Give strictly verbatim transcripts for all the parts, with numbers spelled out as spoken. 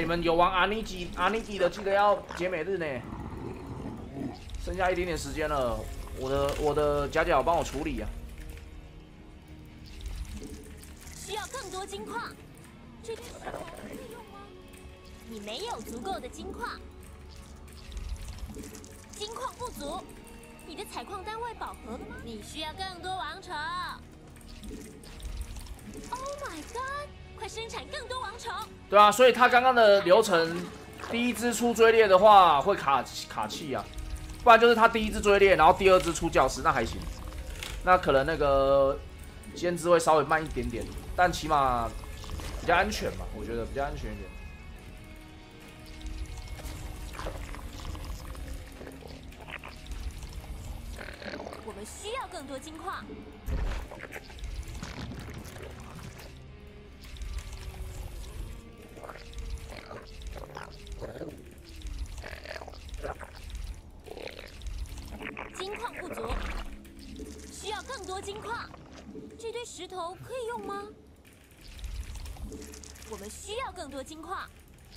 你们有玩阿尼基阿尼基的，记得要解每日呢。剩下一点点时间了，我的我的假假帮我处理啊。 需要更多金矿，这堆石头可以用吗？你没有足够的金矿，金矿不足。你的采矿单位饱和了吗？你需要更多王虫。Oh my god！ 快生产更多王虫。 对啊，所以他刚刚的流程，第一只出追猎的话会卡卡气啊。 不然就是他第一只追猎，然后第二只出教室，那还行。那可能那个先知会稍微慢一点点，但起码比较安全嘛，我觉得比较安全一点。 我们需要更多金矿。金矿不足，需要更多金矿。这堆石头可以用吗？我们需要更多金矿。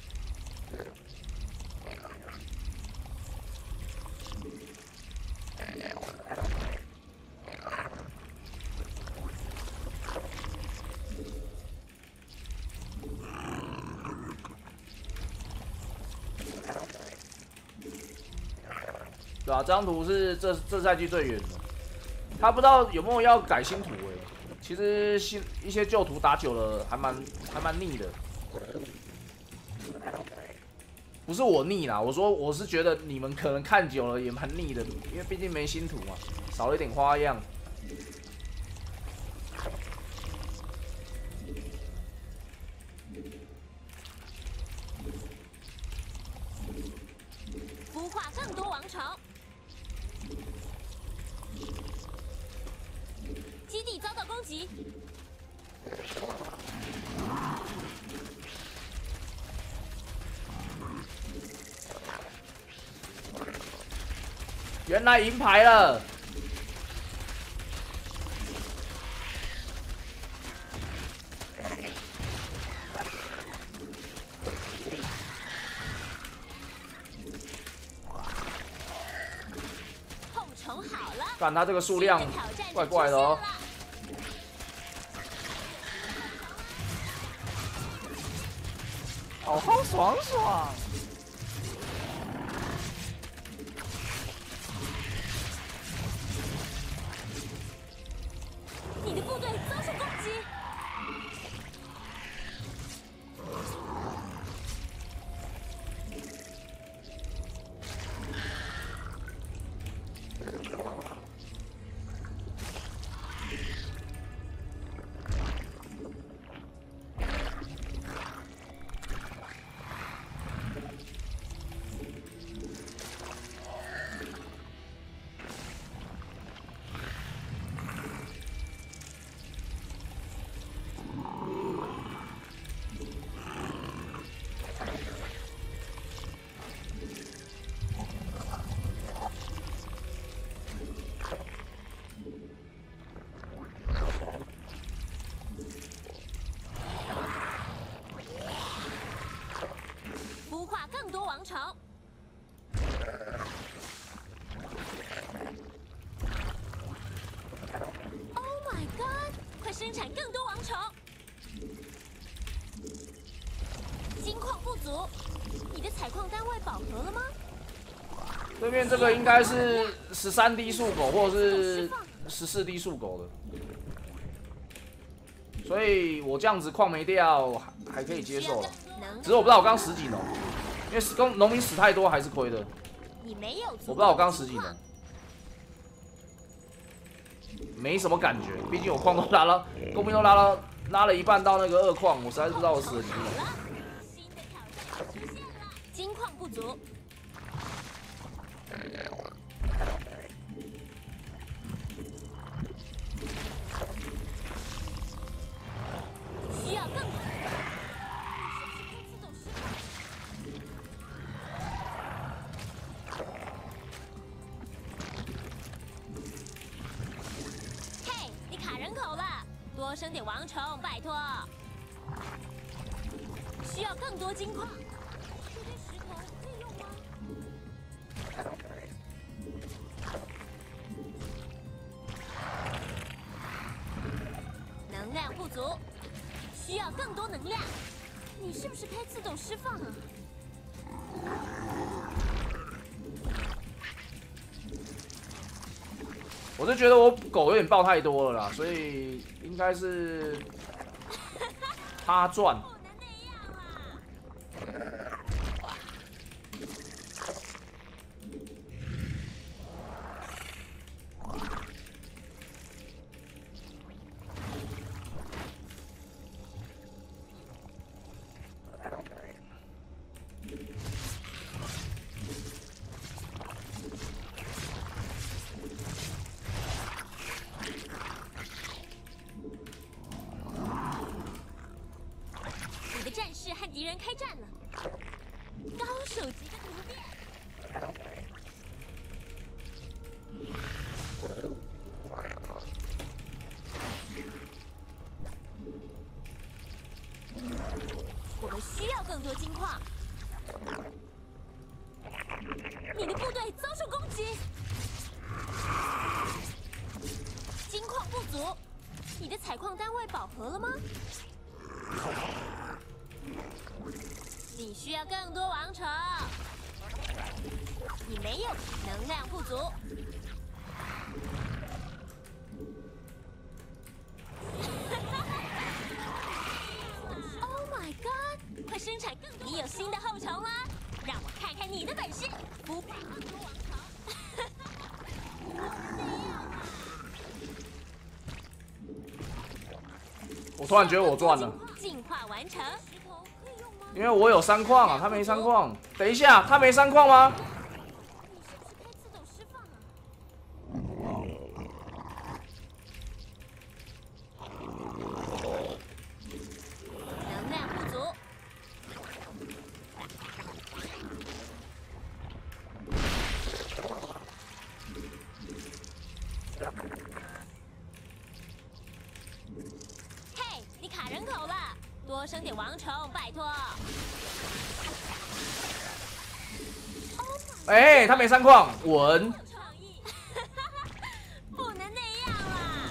对啊，这张图是这这赛季最远的。他不知道有没有要改新图哎、欸。其实新一些旧图打久了还蛮还蛮腻的。不是我腻啦，我说我是觉得你们可能看久了也蛮腻的，因为毕竟没新图嘛，少了一点花样。 孵化更多王虫。 基地遭到攻击， 原来银牌了。 碰虫好了， 看他这个数量怪怪的哦。 好好爽爽！ 你的部队遭受攻击。更多王虫。Oh my god！ 快生产更多王虫。金矿不足，你的采矿单位饱和了吗？ 对面这个应该是十三滴树狗，或者是十四滴树狗的。 所以我这样子矿没掉还还可以接受了，只是我不知道我刚十几农，因为农农民死太多还是亏的。 你没有， 我不知道我刚十几农，没什么感觉，毕竟我矿都拉了，工兵都拉了拉了一半到那个二矿，我实在是不知道我死了几农。 金矿不足。 需要更多。嘿，你卡人口了，多生点王虫，拜托。需要更多金矿。 更多能量。你是不是可以自动释放啊？ 我是觉得我狗有点爆太多了啦，所以应该是他赚。 战士和敌人开战了，高手级的突变。我们需要更多金矿。你的部队遭受攻击，金矿不足。你的采矿单位饱和了吗？你需要更多王城，你没有，能量不足。Oh my god！ 快生产更多！你有新的后虫吗？让我看看你的本事！不怕更多王城。 我突然觉得我赚了， 进化完成。 因为我有三矿啊，他没三矿。等一下，他没三矿吗？ 能量不足。嘿，你卡人口了。多生点王虫，拜托！ 哎、欸，他没三矿，稳。 不能那样啦！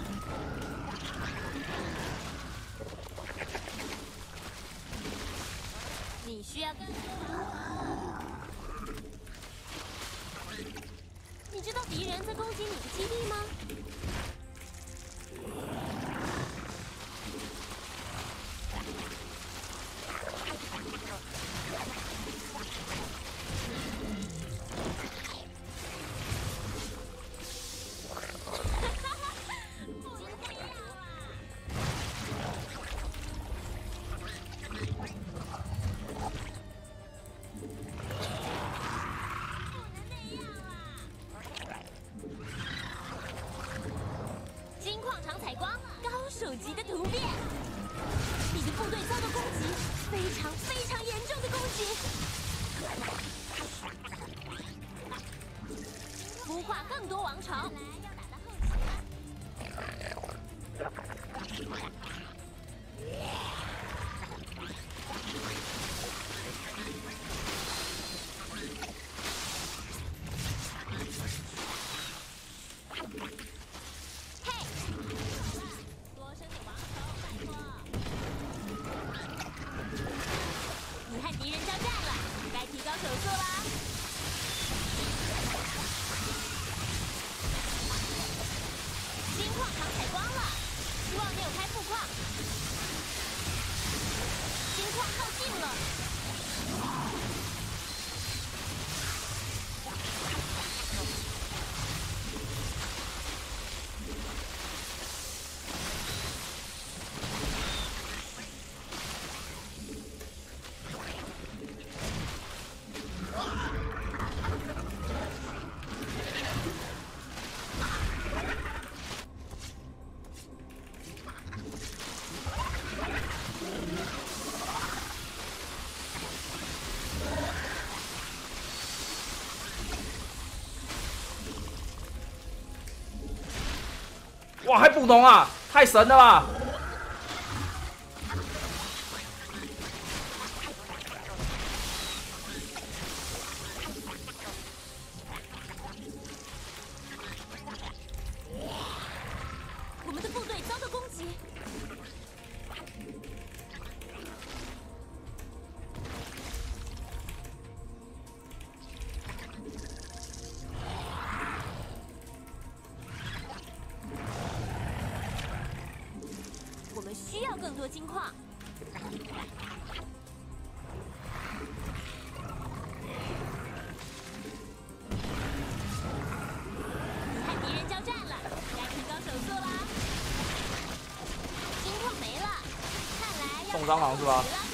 你需要更多。你知道敌人在攻击你的基地吗？手级的突变，你的部队遭到攻击，非常非常严重的攻击。孵化更多王虫。手速啦！金矿场采光了，希望没有开副矿。金矿靠近了。 哇，还补龙啊！太神了吧！ 我们的部队遭到攻击。 要更多金矿。和敌人交战了，该提高手速啦！金矿没了，看来要送蟑螂是吧？